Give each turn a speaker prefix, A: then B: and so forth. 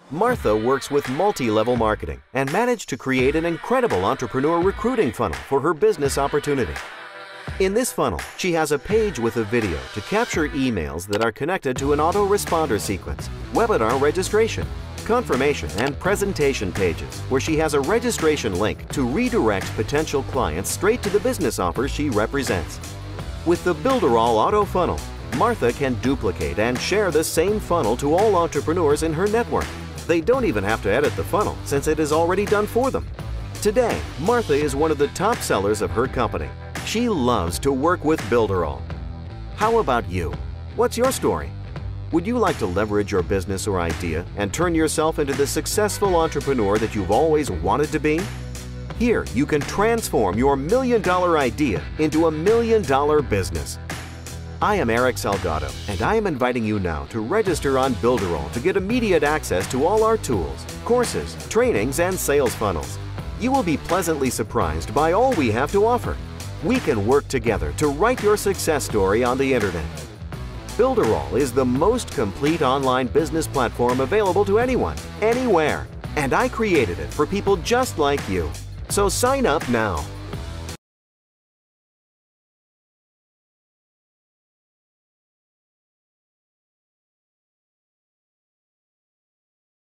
A: Martha works with multi-level marketing and managed to create an incredible entrepreneur recruiting funnel for her business opportunity. In this funnel, she has a page with a video to capture emails that are connected to an autoresponder sequence, webinar registration, confirmation, and presentation pages where she has a registration link to redirect potential clients straight to the business offers she represents. With the Builderall Auto Funnel, Martha can duplicate and share the same funnel to all entrepreneurs in her network. They don't even have to edit the funnel since it is already done for them. Today, Martha is one of the top sellers of her company. She loves to work with Builderall. How about you? What's your story? Would you like to leverage your business or idea and turn yourself into the successful entrepreneur that you've always wanted to be? Here, you can transform your million-dollar idea into a million-dollar business. I am Eric Salgado, and I am inviting you now to register on Builderall to get immediate access to all our tools, courses, trainings, and sales funnels. You will be pleasantly surprised by all we have to offer. We can work together to write your success story on the internet. Builderall is the most complete online business platform available to anyone, anywhere, and I created it for people just like you. So sign up now.